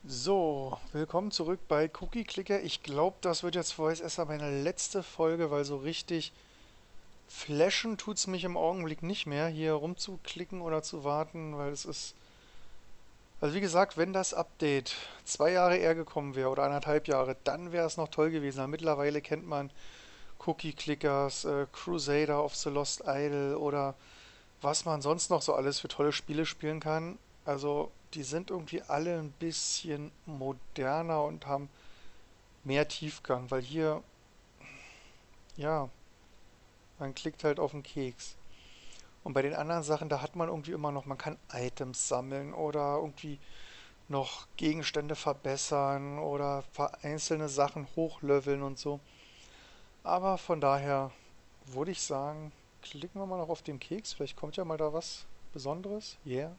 So, willkommen zurück bei Cookie Clicker. Ich glaube, das wird jetzt vorerst erst mal meine letzte Folge, weil so richtig flashen tut es mich im Augenblick nicht mehr, hier rumzuklicken oder zu warten, weil es ist. Also wie gesagt, wenn das Update 2 Jahre eher gekommen wäre oder 1,5 Jahre, dann wäre es noch toll gewesen. Aber mittlerweile kennt man Cookie Clickers, Crusader of the Lost Idol oder was man sonst noch so alles für tolle Spiele spielen kann. Also die sind irgendwie alle ein bisschen moderner und haben mehr Tiefgang, weil hier, ja, man klickt halt auf den Keks. Und bei den anderen Sachen, da hat man irgendwie immer noch, man kann Items sammeln oder irgendwie noch Gegenstände verbessern oder einzelne Sachen hochleveln und so. Aber von daher würde ich sagen, klicken wir mal noch auf den Keks. Vielleicht kommt ja mal da was Besonderes. Yeah.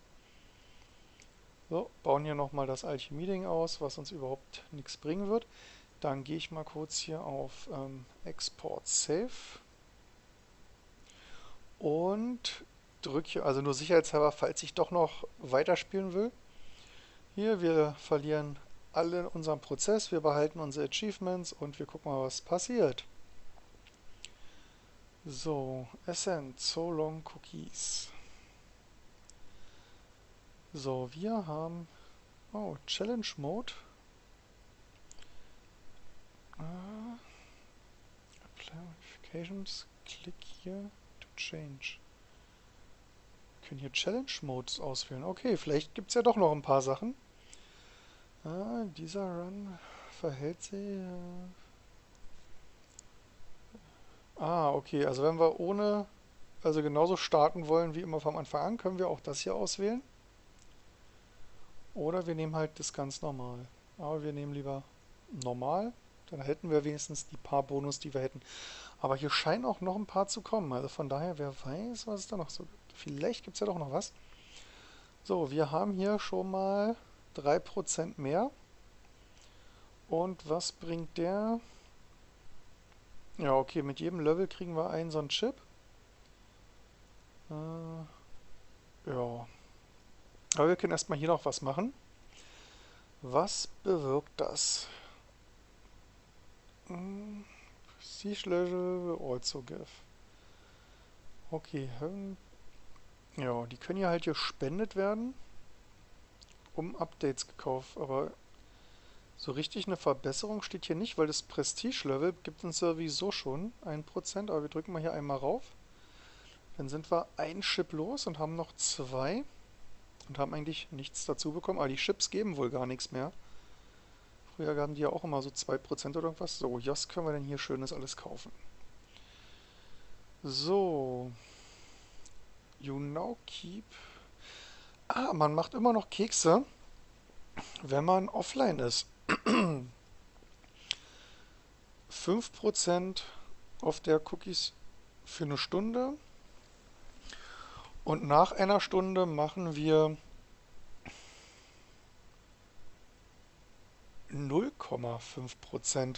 So, bauen hier nochmal das Alchemie-Ding aus, was uns überhaupt nichts bringen wird. Dann gehe ich mal kurz hier auf Export Save und drücke, also nur sicherheitshalber, falls ich doch noch weiterspielen will. Hier, wir verlieren alle unseren Prozess, wir behalten unsere Achievements und wir gucken mal, was passiert. So, Ascent, So Long Cookies. So, wir haben, oh, Challenge Mode. Applications, klick hier to change. Wir können hier Challenge Modes auswählen. Okay, vielleicht gibt es ja doch noch ein paar Sachen. Dieser Run verhält sich. Okay, also wenn wir ohne, also genauso starten wollen wie immer vom Anfang an, können wir auch das hier auswählen. Oder wir nehmen halt das ganz normal. Aber wir nehmen lieber normal. Dann hätten wir wenigstens die paar Bonus, die wir hätten. Aber hier scheinen auch noch ein paar zu kommen. Also von daher, wer weiß, was es da noch so gibt. Vielleicht gibt es ja doch noch was. So, wir haben hier schon mal 3% mehr. Und was bringt der? Ja, okay, mit jedem Level kriegen wir einen so einen Chip. Ja, aber wir können erstmal hier noch was machen. Was bewirkt das? Siege Level will also give. Okay, ja, die können ja halt gespendet werden, um Updates gekauft, aber so richtig eine Verbesserung steht hier nicht, weil das Prestige-Level gibt uns sowieso schon 1%, aber wir drücken mal hier einmal rauf. Dann sind wir ein Chip los und haben noch zwei und haben eigentlich nichts dazu bekommen. Aber die Chips geben wohl gar nichts mehr. Früher gaben die ja auch immer so 2% oder irgendwas. So, was können wir denn hier Schönes alles kaufen? So, you now keep. Man macht immer noch Kekse, wenn man offline ist. 5% auf der Cookies für eine Stunde. Und nach einer Stunde machen wir 0,5%.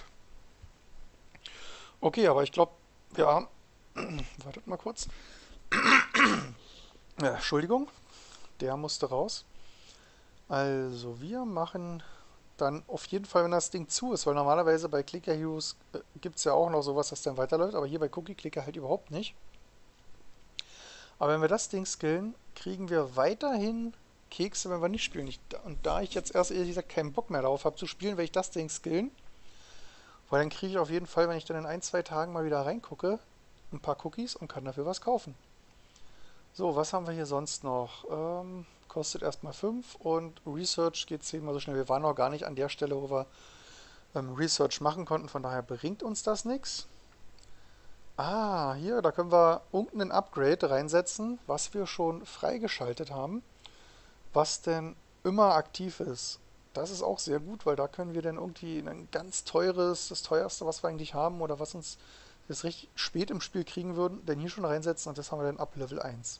Okay, aber ich glaube, wir haben. Wartet mal kurz. Entschuldigung, der musste raus. Also, wir machen dann auf jeden Fall, wenn das Ding zu ist, weil normalerweise bei Clicker Heroes gibt es ja auch noch sowas, das dann weiterläuft, aber hier bei Cookie Clicker halt überhaupt nicht. Aber wenn wir das Ding skillen, kriegen wir weiterhin Kekse, wenn wir nicht spielen. Und da ich jetzt erst ehrlich gesagt keinen Bock mehr darauf habe zu spielen, werde ich das Ding skillen. Weil dann kriege ich auf jeden Fall, wenn ich dann in 1, 2 Tagen mal wieder reingucke, ein paar Cookies und kann dafür was kaufen. So, was haben wir hier sonst noch? Kostet erstmal 5 und Research geht 10-mal so schnell. Wir waren noch gar nicht an der Stelle, wo wir Research machen konnten, von daher bringt uns das nichts. Hier, da können wir irgendein Upgrade reinsetzen, was wir schon freigeschaltet haben, was denn immer aktiv ist. Das ist auch sehr gut, weil da können wir dann irgendwie ein ganz teures, das teuerste, was wir eigentlich haben oder was uns jetzt richtig spät im Spiel kriegen würden, denn hier schon reinsetzen und das haben wir dann ab Level 1.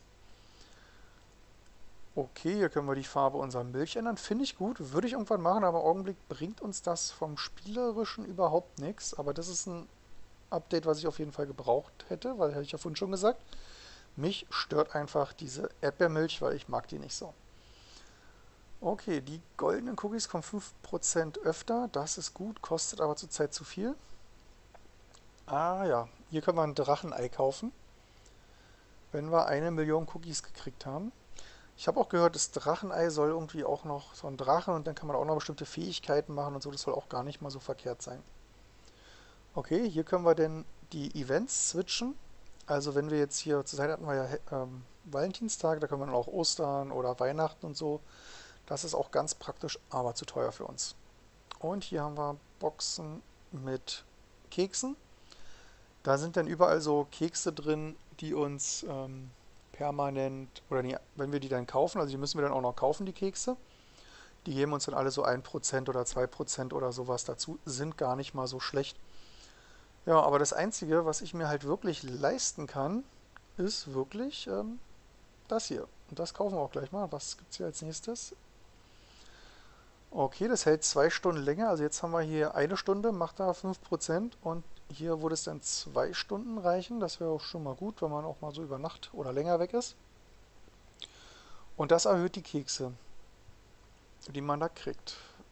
Okay, hier können wir die Farbe unserer Milch ändern. Finde ich gut, würde ich irgendwann machen, aber im Augenblick bringt uns das vom Spielerischen überhaupt nichts. Aber das ist ein Update, was ich auf jeden Fall gebraucht hätte, weil, hatte ich ja vorhin schon gesagt, mich stört einfach diese Erdbeermilch, weil ich mag die nicht so. Okay, die goldenen Cookies kommen 5% öfter. Das ist gut, kostet aber zurzeit zu viel. Ah ja, hier können wir ein Drachenei kaufen, wenn wir 1 Million Cookies gekriegt haben. Ich habe auch gehört, das Drachenei soll irgendwie auch noch so ein Drachen und dann kann man auch noch bestimmte Fähigkeiten machen und so. Das soll auch gar nicht mal so verkehrt sein. Okay, hier können wir denn die Events switchen. Also wenn wir jetzt hier, zur Zeit hatten wir ja Valentinstag, da können wir dann auch Ostern oder Weihnachten und so. Das ist auch ganz praktisch, aber zu teuer für uns. Und hier haben wir Boxen mit Keksen. Da sind dann überall so Kekse drin, die uns permanent, oder die, wenn wir die dann kaufen, also die müssen wir dann auch noch kaufen, die Kekse. Die geben uns dann alle so 1% oder 2% oder sowas dazu, sind gar nicht mal so schlecht. Ja, aber das Einzige, was ich mir halt wirklich leisten kann, ist wirklich das hier. Und das kaufen wir auch gleich mal. Was gibt es hier als nächstes? Okay, das hält 2 Stunden länger. Also jetzt haben wir hier 1 Stunde, macht da 5%. Und hier würde es dann 2 Stunden reichen. Das wäre auch schon mal gut, wenn man auch mal so über Nacht oder länger weg ist. Und das erhöht die Kekse, die man da kriegt.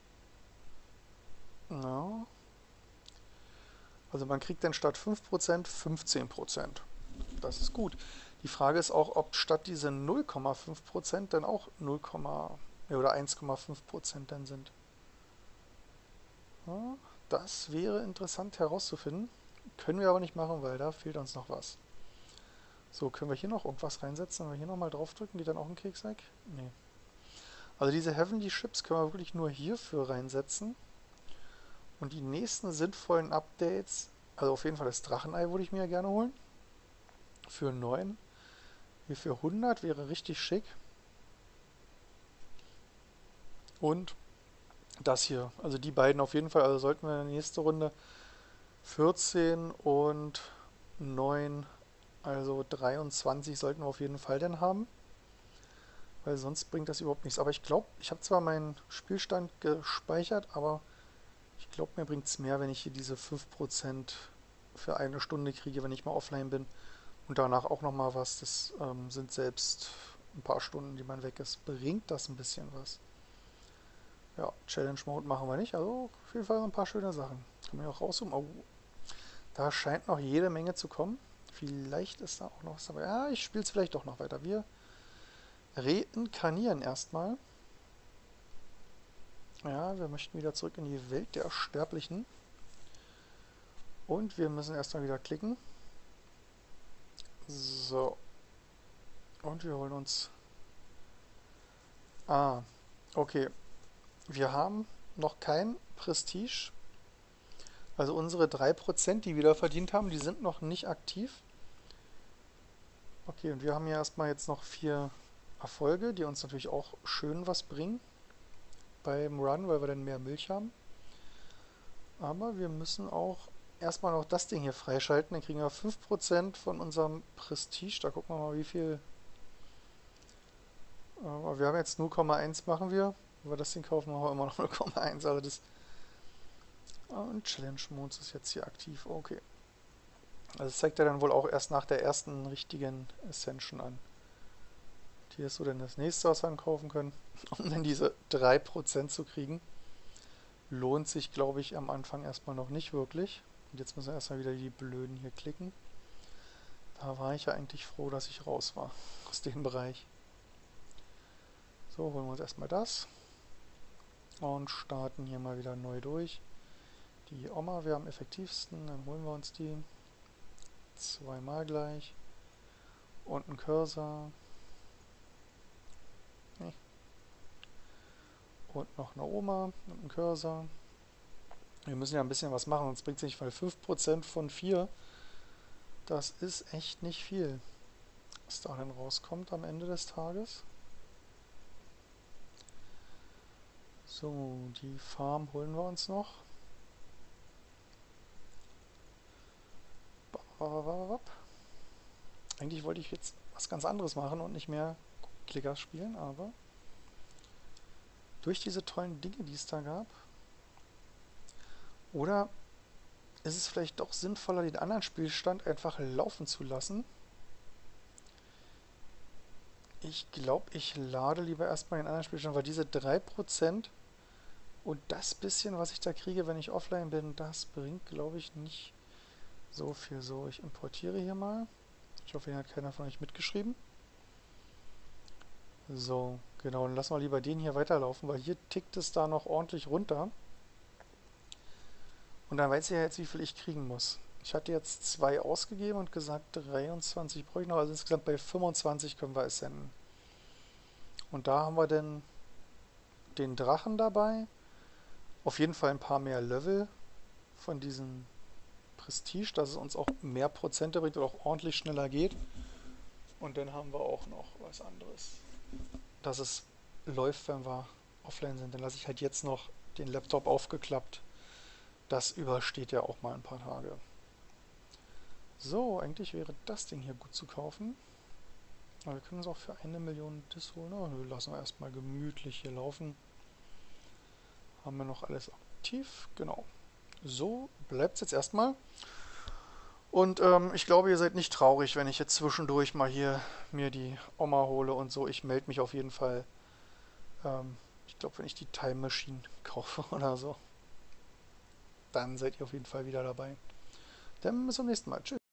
Ja, also man kriegt dann statt 5% 15%. Das ist gut. Die Frage ist auch, ob statt diese 0,5% dann auch 0, ja, oder 1,5% dann sind. Ja, das wäre interessant herauszufinden. Können wir aber nicht machen, weil da fehlt uns noch was. So, können wir hier noch irgendwas reinsetzen? Wenn wir hier nochmal draufdrücken, geht dann auch ein Keks weg? Nee. Also diese Heavenly Chips können wir wirklich nur hierfür reinsetzen. Und die nächsten sinnvollen Updates, also auf jeden Fall das Drachenei würde ich mir ja gerne holen. Für 9. Hier für 100 wäre richtig schick. Und das hier, also die beiden auf jeden Fall, also sollten wir in der nächsten Runde 14 und 9, also 23 sollten wir auf jeden Fall dann haben, weil sonst bringt das überhaupt nichts. Aber ich glaube, ich habe zwar meinen Spielstand gespeichert, aber ich glaube, mir bringt es mehr, wenn ich hier diese 5% für 1 Stunde kriege, wenn ich mal offline bin. Und danach auch nochmal was. Das sind selbst ein paar Stunden, die man weg ist. Bringt das ein bisschen was? Ja, Challenge Mode machen wir nicht. Also auf jeden Fall ein paar schöne Sachen. Kann man ja auch rauszoomen. Oh, da scheint noch jede Menge zu kommen. Vielleicht ist da auch noch was dabei. Ja, ich spiele es vielleicht doch noch weiter. Wir reinkarnieren erstmal. Ja, wir möchten wieder zurück in die Welt der Sterblichen. Und wir müssen erstmal wieder klicken. So. Und wir holen uns... Ah, okay. Wir haben noch kein Prestige. Also unsere 3%, die wir da verdient haben, die sind noch nicht aktiv. Okay, und wir haben ja erstmal jetzt noch 4 Erfolge, die uns natürlich auch schön was bringen beim Run, weil wir dann mehr Milch haben. Aber wir müssen auch erstmal noch das Ding hier freischalten. Dann kriegen wir 5% von unserem Prestige. Da gucken wir mal, wie viel. Aber wir haben jetzt 0,1 machen wir. Wenn wir das Ding kaufen, machen wir immer noch 0,1. Also das. Und Challenge Mode ist jetzt hier aktiv. Okay. Also das zeigt er dann wohl auch erst nach der ersten richtigen Ascension an. Hier ist so dann das nächste, was wir dann kaufen können. Um dann diese 3% zu kriegen. Lohnt sich, glaube ich, am Anfang erstmal noch nicht wirklich. Und jetzt müssen wir erstmal wieder die Blöden hier klicken. Da war ich ja eigentlich froh, dass ich raus war aus dem Bereich. So, holen wir uns erstmal das. Und starten hier mal wieder neu durch. Die Oma wäre am effektivsten. Dann holen wir uns die. Zweimal gleich. Und ein Cursor. Nee. Und noch eine Oma und ein Cursor. Wir müssen ja ein bisschen was machen, sonst bringt es nicht, weil 5% von 4, das ist echt nicht viel, was da dann rauskommt am Ende des Tages. So, die Farm holen wir uns noch. Eigentlich wollte ich jetzt was ganz anderes machen und nicht mehr Clickers spielen, aber durch diese tollen Dinge, die es da gab, oder ist es vielleicht doch sinnvoller, den anderen Spielstand einfach laufen zu lassen? Ich glaube, ich lade lieber erstmal den anderen Spielstand, weil diese 3% und das bisschen, was ich da kriege, wenn ich offline bin, das bringt, glaube ich, nicht so viel. So, ich importiere hier mal. Ich hoffe, hier hat keiner von euch mitgeschrieben. So, genau, dann lassen wir lieber den hier weiterlaufen, weil hier tickt es da noch ordentlich runter. Und dann weiß ich ja jetzt, wie viel ich kriegen muss. Ich hatte jetzt 2 ausgegeben und gesagt, 23 brauche ich noch. Also insgesamt bei 25 können wir es senden. Und da haben wir dann den Drachen dabei. Auf jeden Fall ein paar mehr Level von diesem Prestige, dass es uns auch mehr Prozente bringt oder auch ordentlich schneller geht. Und dann haben wir auch noch was anderes. Dass es läuft, wenn wir offline sind. Dann lasse ich halt jetzt noch den Laptop aufgeklappt. Das übersteht ja auch mal ein paar Tage. So, eigentlich wäre das Ding hier gut zu kaufen. Aber wir können uns auch für 1 Million das holen. Oh, nö, lassen wir erstmal gemütlich hier laufen. Haben wir noch alles aktiv? Genau. So bleibt es jetzt erstmal. Und ich glaube, ihr seid nicht traurig, wenn ich jetzt zwischendurch mal hier mir die Oma hole und so. Ich melde mich auf jeden Fall. Ich glaube, wenn ich die Time Machine kaufe oder so, dann seid ihr auf jeden Fall wieder dabei. Dann bis zum nächsten Mal. Tschüss.